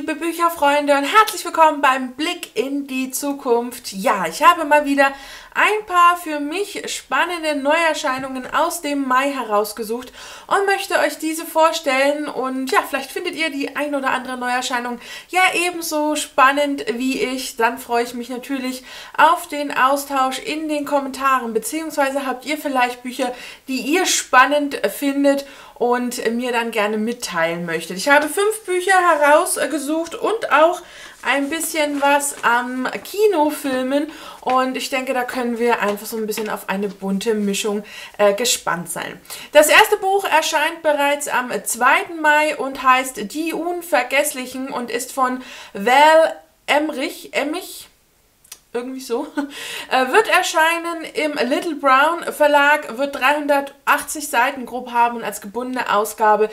liebe Bücherfreunde und herzlich willkommen beim Blick in die Zukunft. Ja, ich habe mal wieder ein paar für mich spannende Neuerscheinungen aus dem Mai herausgesucht und möchte euch diese vorstellen. Und ja, vielleicht findet ihr die ein oder andere Neuerscheinung ja ebenso spannend wie ich. Dann freue ich mich natürlich auf den Austausch in den Kommentaren, beziehungsweise habt ihr vielleicht Bücher, die ihr spannend findet und mir dann gerne mitteilen möchtet. Ich habe 5 Bücher herausgesucht und auch ein bisschen was am Kinofilmen und ich denke, da können wir einfach so ein bisschen auf eine bunte Mischung gespannt sein. Das erste Buch erscheint bereits am 2. Mai und heißt Die Unvergesslichen und ist von Val Emmich, irgendwie so, wird erscheinen im Little Brown Verlag, wird 380 Seiten grob haben und als gebundene Ausgabe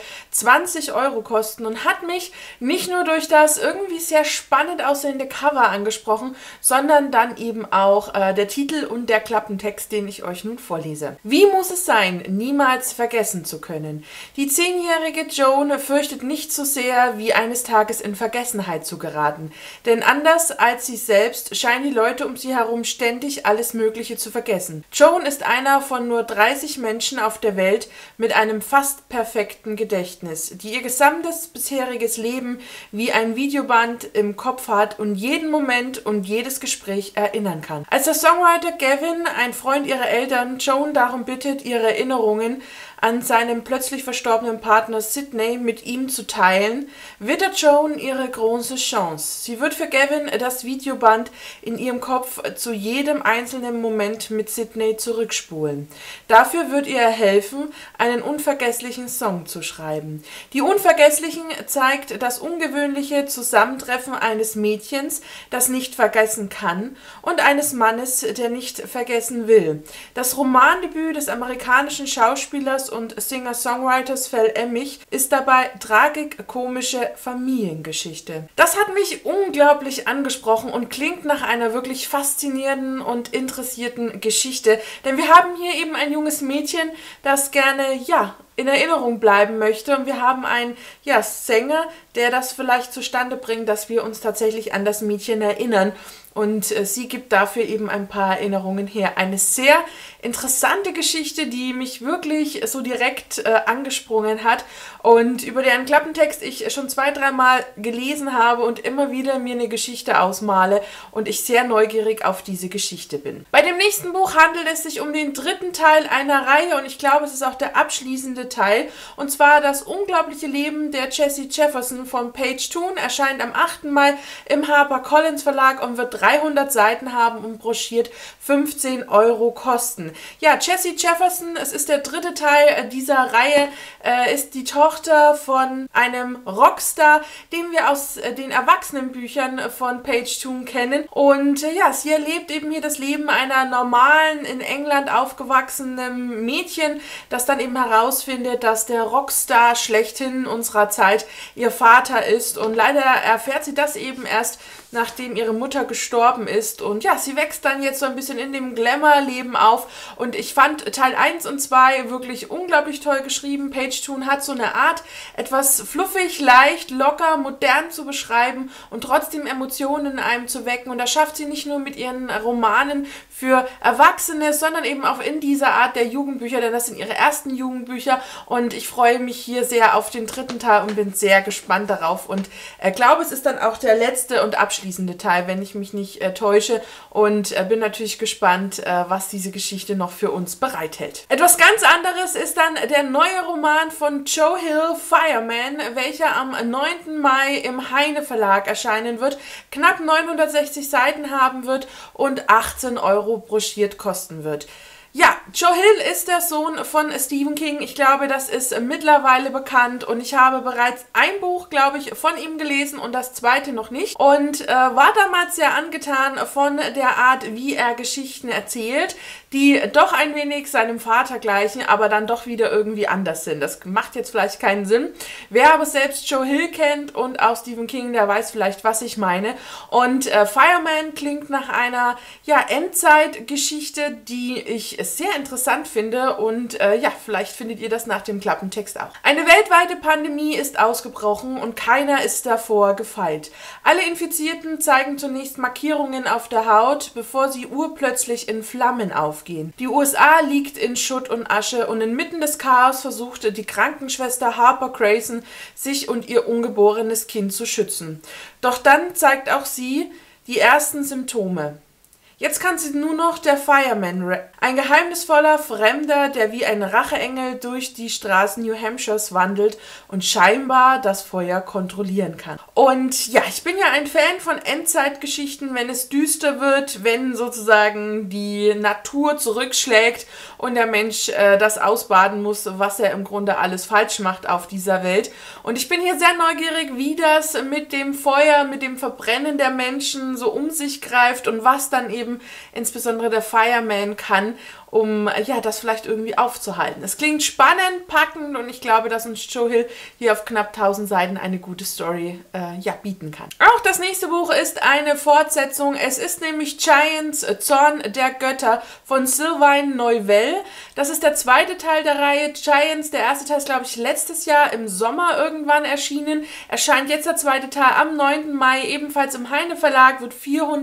20 € kosten und hat mich nicht nur durch das irgendwie sehr spannend aussehende Cover angesprochen, sondern dann eben auch der Titel und der Klappentext, den ich euch nun vorlese. Wie muss es sein, niemals vergessen zu können? Die 10-jährige Joan fürchtet nicht so sehr, wie eines Tages in Vergessenheit zu geraten, denn anders als sie selbst scheinen die Leute um sie herum ständig alles Mögliche zu vergessen. Joan ist einer von nur 30 Menschen auf der Welt mit einem fast perfekten Gedächtnis, die ihr gesamtes bisheriges Leben wie ein Videoband im Kopf hat und jeden Moment und jedes Gespräch erinnern kann. Als der Songwriter Gavin, ein Freund ihrer Eltern, Joan darum bittet, ihre Erinnerungen an seinen plötzlich verstorbenen Partner Sidney mit ihm zu teilen, wittert Joan ihre große Chance. Sie wird für Gavin das Videoband in ihrem Kopf zu jedem einzelnen Moment mit Sidney zurückspulen. Dafür wird ihr helfen, einen unvergesslichen Song zu schreiben. Die Unvergesslichen zeigt das ungewöhnliche Zusammentreffen eines Mädchens, das nicht vergessen kann, und eines Mannes, der nicht vergessen will. Das Romandebüt des amerikanischen Schauspielers und Singer-Songwriters Val Emmich ist dabei tragikomische Familiengeschichte. Das hat mich unglaublich angesprochen und klingt nach einer wirklich faszinierenden und interessierten Geschichte, denn wir haben hier eben ein junges Mädchen, das gerne, ja, in Erinnerung bleiben möchte und wir haben einen Sänger, der das vielleicht zustande bringt, dass wir uns tatsächlich an das Mädchen erinnern und sie gibt dafür eben ein paar Erinnerungen her. Eine sehr interessante Geschichte, die mich wirklich so direkt angesprungen hat und über deren Klappentext ich schon 2-3 Mal gelesen habe und immer wieder mir eine Geschichte ausmale und ich sehr neugierig auf diese Geschichte bin. Bei dem nächsten Buch handelt es sich um den 3. Teil einer Reihe und ich glaube, es ist auch der abschließende Teil, und zwar Das unglaubliche Leben der Jessie Jefferson von Paige Toon, erscheint am 8. Mai im HarperCollins Verlag und wird 300 Seiten haben und broschiert 15 € kosten. Ja, Jessie Jefferson, es ist der 3. Teil dieser Reihe, ist die Tochter von einem Rockstar, den wir aus den Erwachsenenbüchern von Paige Toon kennen, und ja, sie erlebt eben hier das Leben einer normalen, in England aufgewachsenen Mädchen, das dann eben herausfindet, dass der Rockstar schlechthin unserer Zeit ihr Vater ist, und leider erfährt sie das eben erst, nachdem ihre Mutter gestorben ist, und ja, sie wächst dann jetzt so ein bisschen in dem Glamour-Leben auf und ich fand Teil 1 und 2 wirklich unglaublich toll geschrieben. Paige Toon hat so eine Art, etwas fluffig, leicht, locker, modern zu beschreiben und trotzdem Emotionen in einem zu wecken, und das schafft sie nicht nur mit ihren Romanen für Erwachsene, sondern eben auch in dieser Art der Jugendbücher, denn das sind ihre ersten Jugendbücher und ich freue mich hier sehr auf den 3. Teil und bin sehr gespannt darauf und glaube, es ist dann auch der letzte und abschließende Teil, wenn ich mich nicht täusche, und bin natürlich gespannt, was diese Geschichte noch für uns bereithält. Etwas ganz anderes ist dann der neue Roman von Joe Hill, Fireman, welcher am 9. Mai im Heine Verlag erscheinen wird, knapp 960 Seiten haben wird und 18 € broschiert kosten wird. Ja, Joe Hill ist der Sohn von Stephen King. Ich glaube, das ist mittlerweile bekannt und ich habe bereits ein Buch, glaube ich, von ihm gelesen und das zweite noch nicht und war damals sehr angetan von der Art, wie er Geschichten erzählt, die doch ein wenig seinem Vater gleichen, aber dann doch wieder irgendwie anders sind. Das macht jetzt vielleicht keinen Sinn. Wer aber selbst Joe Hill kennt und auch Stephen King, der weiß vielleicht, was ich meine. Und Fireman klingt nach einer Endzeitgeschichte, die ich sehr interessant finde und ja, vielleicht findet ihr das nach dem Klappentext auch. Eine weltweite Pandemie ist ausgebrochen und keiner ist davor gefeit. Alle Infizierten zeigen zunächst Markierungen auf der Haut, bevor sie urplötzlich in Flammen aufgehen. Die USA liegt in Schutt und Asche und inmitten des Chaos versuchte die Krankenschwester Harper Grayson, sich und ihr ungeborenes Kind zu schützen. Doch dann zeigt auch sie die ersten Symptome. Jetzt kann sie nur noch der Fireman, ein geheimnisvoller Fremder, der wie ein Racheengel durch die Straßen New Hampshires wandelt und scheinbar das Feuer kontrollieren kann. Und ja, ich bin ja ein Fan von Endzeitgeschichten, wenn es düster wird, wenn sozusagen die Natur zurückschlägt und der Mensch das ausbaden muss, was er im Grunde alles falsch macht auf dieser Welt. Und ich bin hier sehr neugierig, wie das mit dem Feuer, mit dem Verbrennen der Menschen so um sich greift und was dann eben insbesondere der Fireman kann, um ja, das vielleicht irgendwie aufzuhalten. Es klingt spannend, packend und ich glaube, dass uns Joe Hill hier auf knapp 1000 Seiten eine gute Story ja, bieten kann. Auch das nächste Buch ist eine Fortsetzung. Es ist nämlich Giants, Zorn der Götter von Sylvain Neuvel. Das ist der zweite Teil der Reihe. Giants, der erste Teil ist, glaube ich, letztes Jahr im Sommer irgendwann erschienen. Erscheint jetzt der zweite Teil am 9. Mai, ebenfalls im Heine Verlag, wird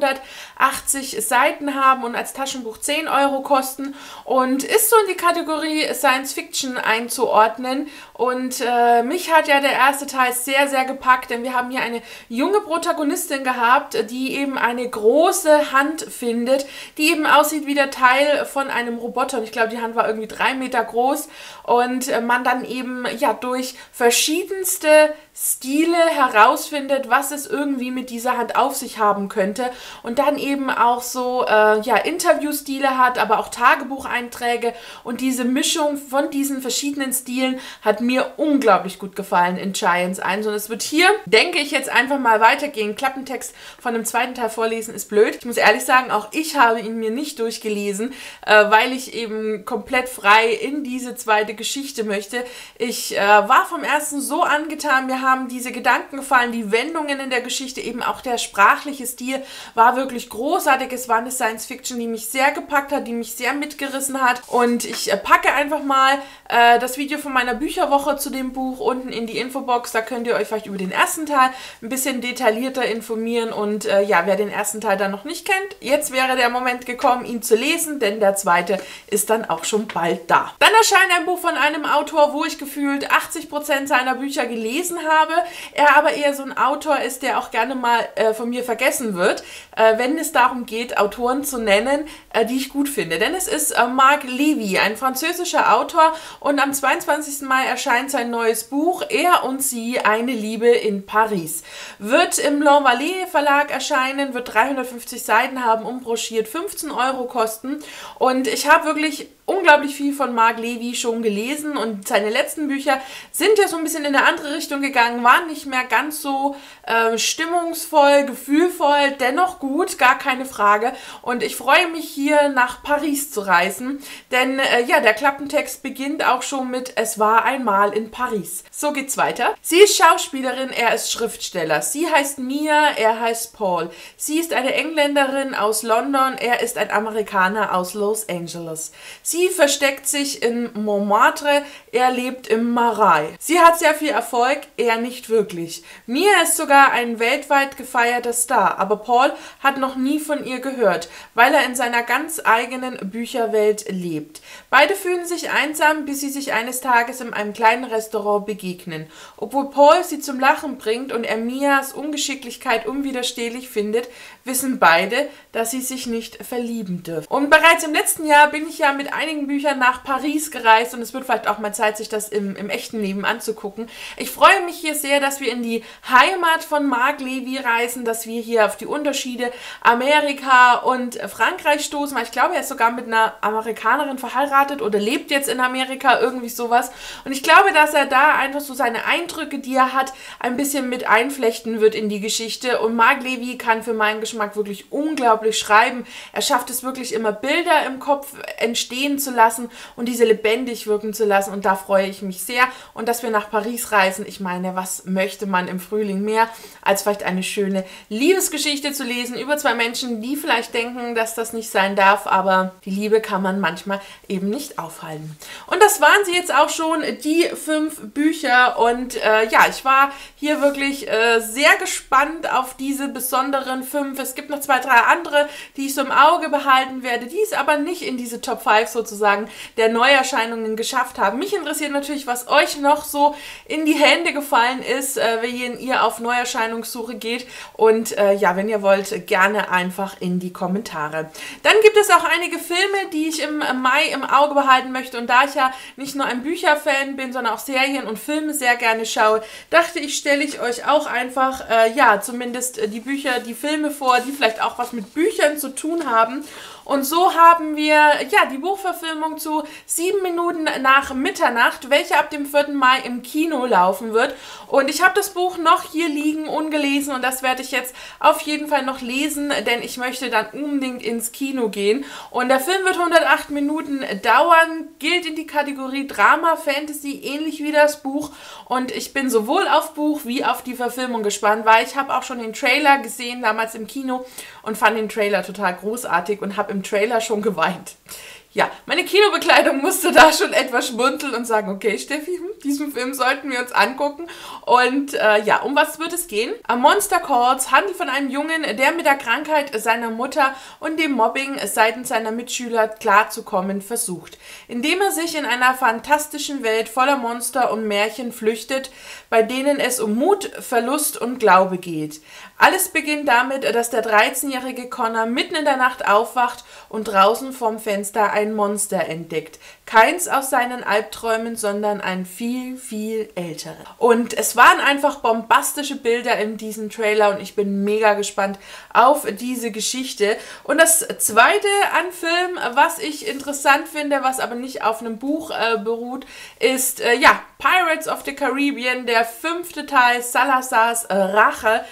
480 Seiten haben und als Taschenbuch 10 € kosten. Und ist so in die Kategorie Science Fiction einzuordnen. Und mich hat ja der erste Teil sehr, sehr gepackt, denn wir haben hier eine junge Protagonistin gehabt, die eben eine große Hand findet, die eben aussieht wie der Teil von einem Roboter. Und ich glaube, die Hand war irgendwie 3 Meter groß und man dann eben ja durch verschiedenste Stile herausfindet, was es irgendwie mit dieser Hand auf sich haben könnte und dann eben auch so ja, Interviewstile hat, aber auch Tagebucheinträge und diese Mischung von diesen verschiedenen Stilen hat mir unglaublich gut gefallen in Giants 1 und es wird hier, denke ich, jetzt einfach mal weitergehen. Klappentext von dem zweiten Teil vorlesen ist blöd. Ich muss ehrlich sagen, auch ich habe ihn mir nicht durchgelesen, weil ich eben komplett frei in diese zweite Geschichte möchte. Ich war vom ersten so angetan, mir haben diese Gedanken gefallen, die Wendungen in der Geschichte, eben auch der sprachliche Stil war wirklich großartig. Es war eine Science-Fiction, die mich sehr gepackt hat, die mich sehr mitgerissen hat und ich packe einfach mal das Video von meiner Bücherwoche zu dem Buch unten in die Infobox. Da könnt ihr euch vielleicht über den ersten Teil ein bisschen detaillierter informieren und ja, wer den ersten Teil dann noch nicht kennt, jetzt wäre der Moment gekommen, ihn zu lesen, denn der zweite ist dann auch schon bald da. Dann erscheint ein Buch von einem Autor, wo ich gefühlt 80% seiner Bücher gelesen habe, er aber eher so ein Autor ist, der auch gerne mal von mir vergessen wird, wenn es darum geht, Autoren zu nennen, die ich gut finde. Denn es ist Marc Levy, ein französischer Autor und am 22. Mai erscheint sein neues Buch Er und sie, eine Liebe in Paris. Wird im L'Envolée Verlag erscheinen, wird 350 Seiten haben, umbroschiert, 15 € kosten und ich habe wirklich unglaublich viel von Marc Levy schon gelesen und seine letzten Bücher sind ja so ein bisschen in eine andere Richtung gegangen, waren nicht mehr ganz so stimmungsvoll, gefühlvoll, dennoch gut, gar keine Frage und ich freue mich hier nach Paris zu reisen, denn ja, der Klappentext beginnt auch schon mit Es war einmal in Paris. So geht's weiter. Sie ist Schauspielerin, er ist Schriftsteller. Sie heißt Mia, er heißt Paul. Sie ist eine Engländerin aus London, er ist ein Amerikaner aus Los Angeles. Sie versteckt sich in Montmartre, er lebt im Marais. Sie hat sehr viel Erfolg, er nicht wirklich. Mia ist sogar ein weltweit gefeierter Star, aber Paul hat noch nie von ihr gehört, weil er in seiner ganz eigenen Bücherwelt lebt. Beide fühlen sich einsam, bis sie sich eines Tages in einem kleinen Restaurant begegnen. Obwohl Paul sie zum Lachen bringt und er Mias Ungeschicklichkeit unwiderstehlich findet, wissen beide, dass sie sich nicht verlieben dürfen. Und bereits im letzten Jahr bin ich ja mit einigen Büchern nach Paris gereist und es wird vielleicht auch mal Zeit, sich das im echten Leben anzugucken. Ich freue mich hier sehr, dass wir in die Heimat von Marc Levy reisen, dass wir hier auf die Unterschiede Amerika und Frankreich stoßen, weil ich glaube, er ist sogar mit einer Amerikanerin verheiratet oder lebt jetzt in Amerika, irgendwie sowas. Und ich glaube, dass er da einfach so seine Eindrücke, die er hat, ein bisschen mit einflechten wird in die Geschichte. Und Marc Levy kann für meinen Geschmack wirklich unglaublich schreiben. Er schafft es wirklich immer, Bilder im Kopf entstehen zu lassen und diese lebendig wirken zu lassen. Und da freue ich mich sehr. Und dass wir nach Paris reisen, ich meine, was möchte man im Frühling mehr, als vielleicht eine schöne Liebesgeschichte zu lesen über zwei Menschen, die vielleicht denken, dass das nicht sein darf, aber die Liebe kann man manchmal eben nicht aufhalten. Und das waren sie jetzt auch schon, die 5 Bücher. Und ja, ich war hier wirklich sehr gespannt auf diese besonderen 5. Es gibt noch 2, 3 andere, die ich so im Auge behalten werde, die es aber nicht in diese Top 5 sozusagen der Neuerscheinungen geschafft haben. Mich interessiert natürlich, was euch noch so in die Hände gefallen ist, wenn ihr auf Neuerscheinungssuche geht. Und ja, wenn ihr wollt, gerne einfach in die Kommentare. Dann gibt es auch einige Filme, die ich im Mai im Auge behalten möchte. Und da ich ja nicht nur ein Bücherfan bin, sondern auch Serien und Filme sehr gerne schaue, dachte ich, stelle ich euch auch einfach, ja, zumindest die Bücher, die Filme vor, die vielleicht auch was mit Büchern zu tun haben. Und so haben wir ja die Buchverfilmung zu 7 Minuten nach Mitternacht, welche ab dem 4. Mai im Kino laufen wird. Und ich habe das Buch noch hier liegen, ungelesen, und das werde ich jetzt auf jeden Fall noch lesen, denn ich möchte dann unbedingt ins Kino gehen. Und der Film wird 108 Minuten dauern, gilt in die Kategorie Drama, Fantasy, ähnlich wie das Buch. Und ich bin sowohl auf Buch wie auf die Verfilmung gespannt, weil ich habe auch schon den Trailer gesehen, damals im Kino, und fand den Trailer total großartig und habe im Trailer schon geweint. Ja, meine Kinobekleidung musste da schon etwas schmunzeln und sagen, okay, Steffi, diesen Film sollten wir uns angucken. Und ja, um was wird es gehen? A Monster Calls handelt von einem Jungen, der mit der Krankheit seiner Mutter und dem Mobbing seitens seiner Mitschüler klarzukommen versucht, indem er sich in einer fantastischen Welt voller Monster und Märchen flüchtet, bei denen es um Mut, Verlust und Glaube geht. Alles beginnt damit, dass der 13-jährige Connor mitten in der Nacht aufwacht und draußen vorm Fenster ein Monster entdeckt. Keins aus seinen Albträumen, sondern ein viel, viel älteres. Und es waren einfach bombastische Bilder in diesem Trailer und ich bin mega gespannt auf diese Geschichte. Und das zweite an Film, was ich interessant finde, was aber nicht auf einem Buch beruht, ist ja, Pirates of the Caribbean, der 5. Teil, Salazars Rache.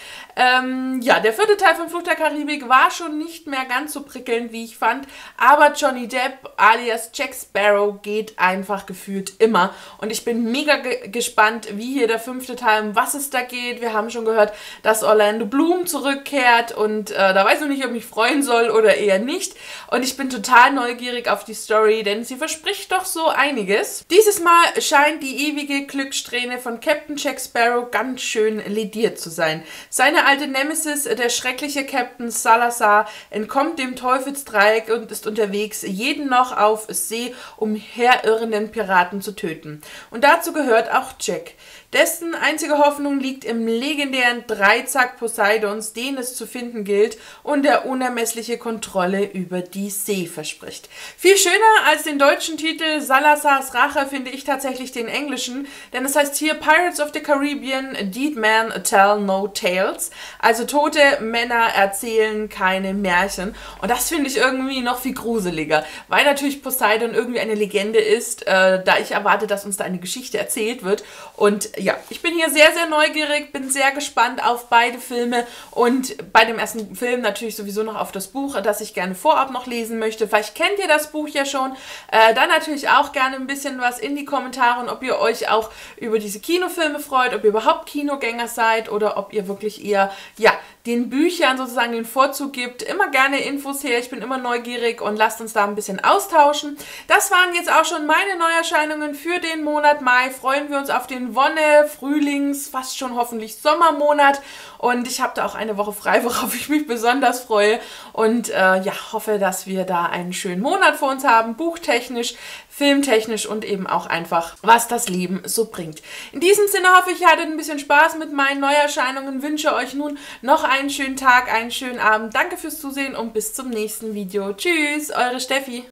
Ja, der 4. Teil von Fluch der Karibik war schon nicht mehr ganz so prickelnd, wie ich fand, aber Johnny Depp alias Jack Sparrow geht einfach gefühlt immer und ich bin mega gespannt, wie hier der 5. Teil, um was es da geht. Wir haben schon gehört, dass Orlando Bloom zurückkehrt und da weiß ich noch nicht, ob ich mich freuen soll oder eher nicht, und ich bin total neugierig auf die Story, denn sie verspricht doch so einiges. Dieses Mal scheint die ewige Glückssträhne von Captain Jack Sparrow ganz schön lediert zu sein. Seine alte Nemesis, der schreckliche Captain Salazar, entkommt dem Teufelsdreieck und ist unterwegs, jeden noch auf See umherirrenden Piraten zu töten. Und dazu gehört auch Jack. Dessen einzige Hoffnung liegt im legendären Dreizack Poseidons, den es zu finden gilt und der unermessliche Kontrolle über die See verspricht. Viel schöner als den deutschen Titel Salazars Rache finde ich tatsächlich den englischen, denn es heißt hier Pirates of the Caribbean, Dead Men Tell No Tales, also tote Männer erzählen keine Märchen, und das finde ich irgendwie noch viel gruseliger, weil natürlich Poseidon irgendwie eine Legende ist, da ich erwarte, dass uns da eine Geschichte erzählt wird. Und ja, ich bin hier sehr, sehr neugierig, bin sehr gespannt auf beide Filme und bei dem ersten Film natürlich sowieso noch auf das Buch, das ich gerne vorab noch lesen möchte. Vielleicht kennt ihr das Buch ja schon, dann natürlich auch gerne ein bisschen was in die Kommentare und ob ihr euch auch über diese Kinofilme freut, ob ihr überhaupt Kinogänger seid oder ob ihr wirklich eher, ja, den Büchern sozusagen den Vorzug gibt. Immer gerne Infos her, ich bin immer neugierig und lasst uns da ein bisschen austauschen. Das waren jetzt auch schon meine Neuerscheinungen für den Monat Mai. Freuen wir uns auf den Frühlings-, fast schon hoffentlich Sommermonat, und ich habe da auch eine Woche frei, worauf ich mich besonders freue und ja, hoffe, dass wir da einen schönen Monat vor uns haben, buchtechnisch, filmtechnisch und eben auch einfach, was das Leben so bringt. In diesem Sinne hoffe ich, ihr hattet ein bisschen Spaß mit meinen Neuerscheinungen, wünsche euch nun noch einen schönen Tag, einen schönen Abend. Danke fürs Zusehen und bis zum nächsten Video. Tschüss, eure Steffi.